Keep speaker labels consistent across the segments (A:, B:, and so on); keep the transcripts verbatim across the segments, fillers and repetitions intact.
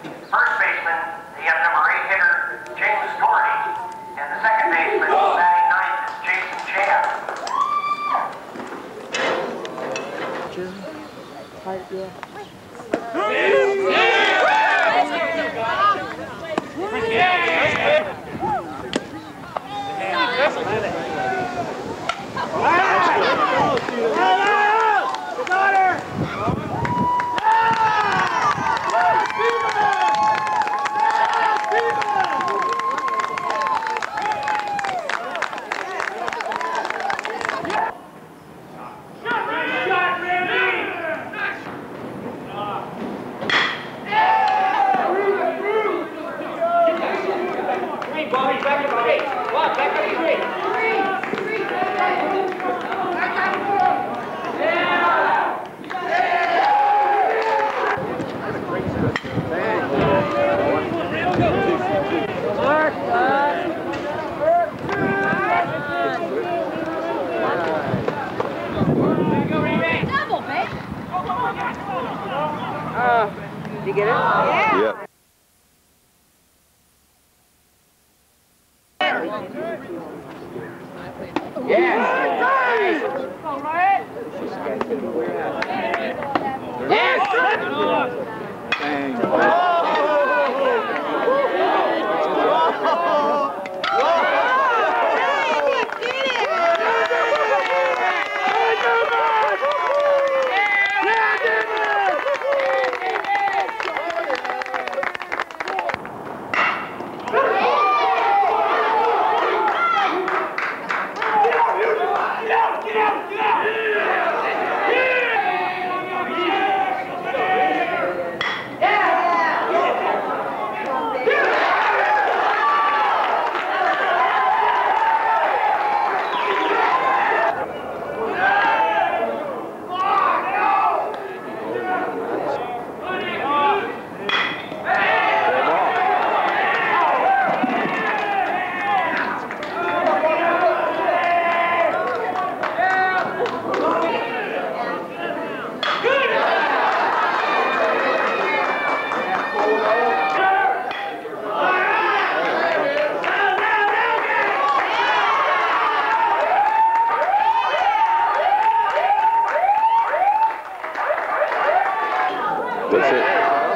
A: First baseman, you have number eight hitter, James Doherty. And the second baseman, batting ninth, Jason Chad.
B: Uh, did you get it? Yeah.
C: Yep.
B: Yeah. Yes.
C: That's it.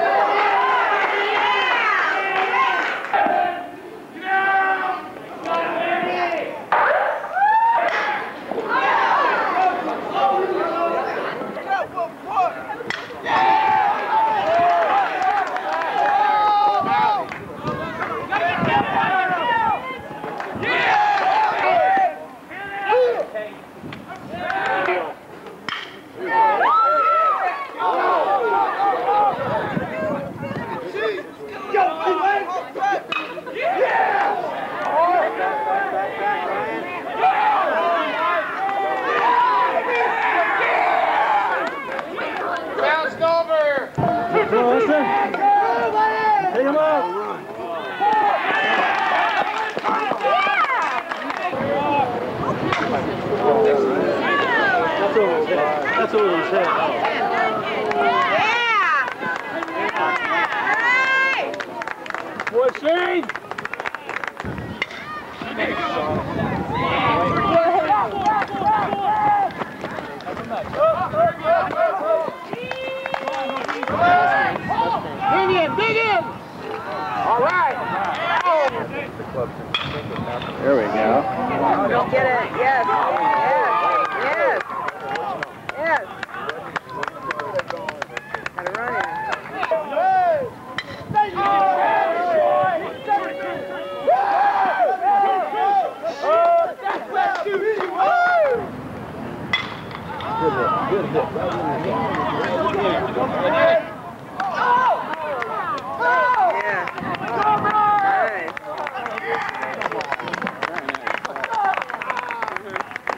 D: That's what we said.
B: Yeah!
D: What, Shane?
B: Dig in, dig in! All right.
C: There we go.
B: Don't get it. Yes. Yes. Yes. Yes. Gotta run it.
D: Good hit. Good hit.
B: Yeah. Nice.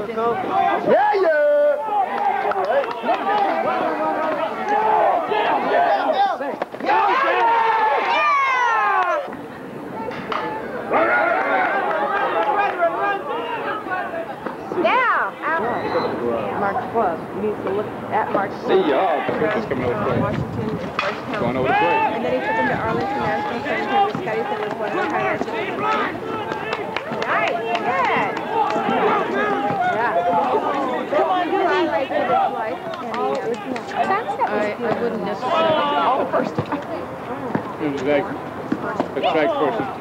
D: Yeah, yeah.
B: Mark's glove. You need to look at Mark's glove.
C: See y'all. He's coming over the
B: Washington and First County.
C: Going over the plate.
B: And then he took him to Arlington National Cemetery with Scotty said was one of the highlights of his life. Nice. Good. Yeah. Come on, you highlights of his life. And he, uh, that's that I, I wouldn't necessarily. Oh, first time.
C: It was like, it's like person.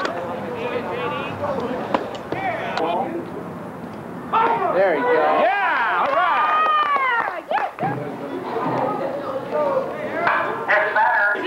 D: There you go.
C: Yeah, all right.
A: Next batter.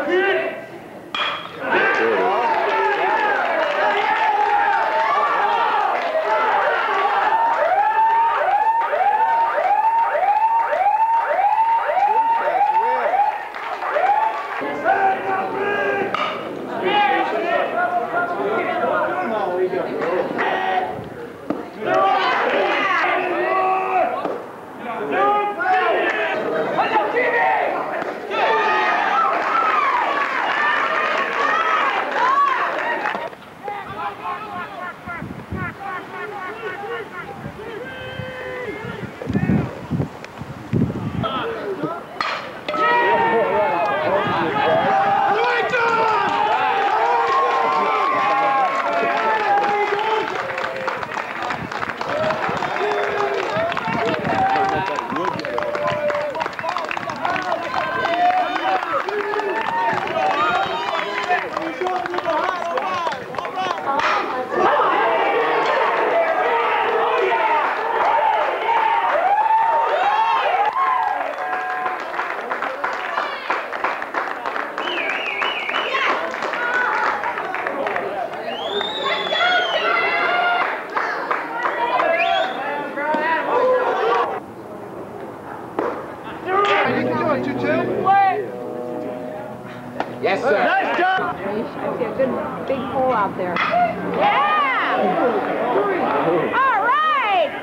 D: Yes, sir. Nice job.
B: I see a good big hole out there. Yeah! All right!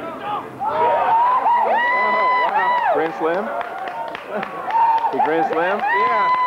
C: Grand slam? The grand slam?
D: Yeah.